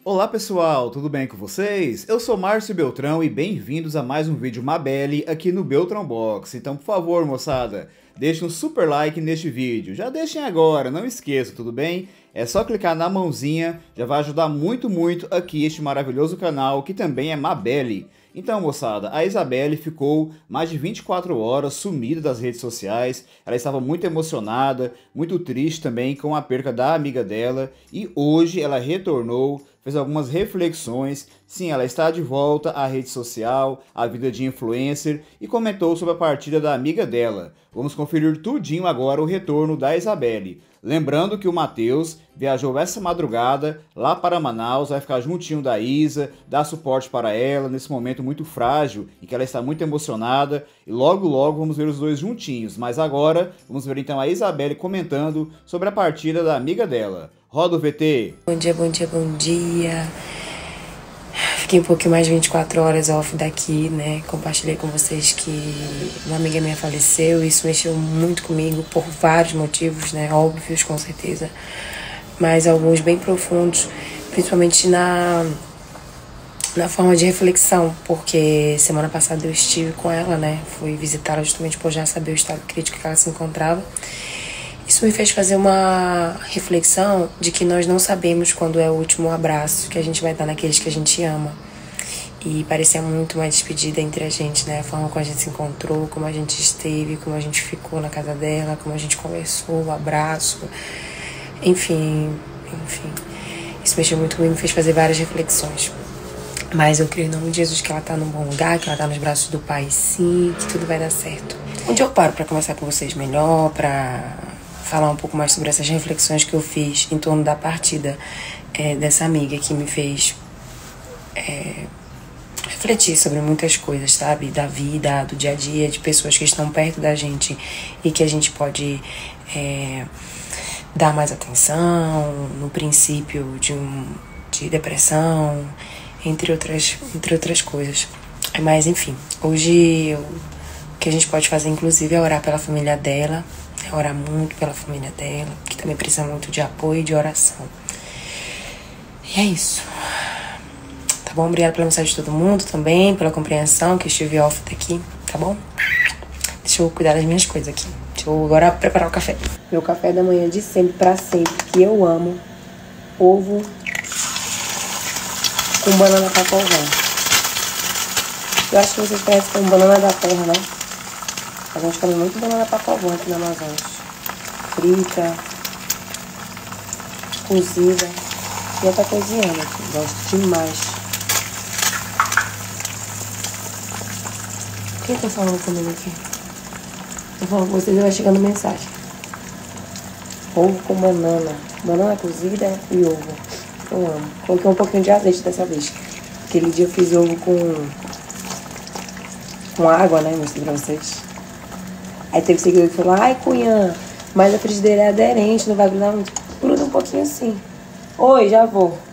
Olá pessoal, tudo bem com vocês? Eu sou Márcio Beltrão e bem-vindos a mais um vídeo Mabelli aqui no Beltrão Box. Então, por favor, moçada, deixem um super like neste vídeo. Já deixem agora, não esqueçam, tudo bem? É só clicar na mãozinha, já vai ajudar muito aqui este maravilhoso canal que também é Mabelli. Então, moçada, a Isabelle ficou mais de 24 horas sumida das redes sociais. Ela estava muito emocionada, muito triste também com a perca da amiga dela. E hoje ela retornou, fez algumas reflexões. Sim, ela está de volta à rede social, à vida de influencer e comentou sobre a partida da amiga dela. Vamos conferir tudinho agora o retorno da Isabelle. Lembrando que o Matheus viajou essa madrugada lá para Manaus, vai ficar juntinho da Isa, dar suporte para ela nesse momento muito frágil em que ela está muito emocionada e logo vamos ver os dois juntinhos. Mas agora vamos ver então a Isabelle comentando sobre a partida da amiga dela. Roda o VT! Bom dia, bom dia, bom dia. Fiquei um pouquinho mais de 24 horas off daqui, né? Compartilhei com vocês que uma amiga minha faleceu. Isso mexeu muito comigo por vários motivos, né? Óbvios, com certeza. Mas alguns bem profundos, principalmente na forma de reflexão. Porque semana passada eu estive com ela, né? Fui visitá-la justamente por já saber o estado crítico que ela se encontrava. Isso me fez fazer uma reflexão de que nós não sabemos quando é o último abraço que a gente vai dar naqueles que a gente ama. E parecia muito uma despedida entre a gente, né? A forma como a gente se encontrou, como a gente esteve, como a gente ficou na casa dela, como a gente conversou, o abraço. Enfim. Isso mexeu muito comigo, me fez fazer várias reflexões. Mas eu creio em nome de Jesus que ela tá num bom lugar, que ela tá nos braços do Pai, sim, que tudo vai dar certo. Onde eu paro pra conversar com vocês melhor, pra falar um pouco mais sobre essas reflexões que eu fiz em torno da partida dessa amiga que me fez refletir sobre muitas coisas, sabe? Da vida, do dia a dia, de pessoas que estão perto da gente e que a gente pode dar mais atenção, no princípio de depressão, entre outras coisas. Mas, enfim, hoje o que a gente pode fazer, inclusive, é orar pela família dela, orar muito pela família dela, que também precisa muito de apoio e de oração. E é isso. Tá bom? Obrigada pela mensagem de todo mundo também, pela compreensão que estive off daqui, tá bom? Deixa eu cuidar das minhas coisas aqui. Deixa eu agora preparar o café. Meu café da manhã de sempre, pra sempre, que eu amo. Ovo com banana pacovão. Eu acho que vocês conhecem como banana da terra, né? A gente come muito banana pacovão aqui na Amazonas. Frita, cozida. E eu tô cozinhando aqui. Gosto demais. Quem tá falando comigo aqui? Tô falando com vocês e vai chegando mensagem. Ovo com banana. Banana cozida e ovo. Eu amo. Coloquei um pouquinho de azeite dessa vez. Aquele dia eu fiz ovo com água, né? Mostrei pra vocês. Aí teve seguidor que falou, ai, Cunhã, mas a frigideira é aderente, não vai grudar muito. Gruda um pouquinho assim. Oi, já vou.